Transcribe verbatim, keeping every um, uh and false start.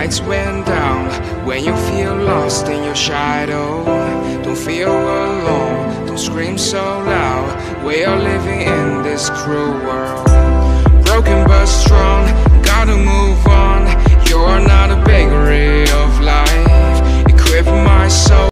lights went down, when you feel lost in your shadow, don't feel alone, don't scream so loud. We are living in this cruel world, broken but strong, gotta move on. You're not a bakery of life, equip my soul.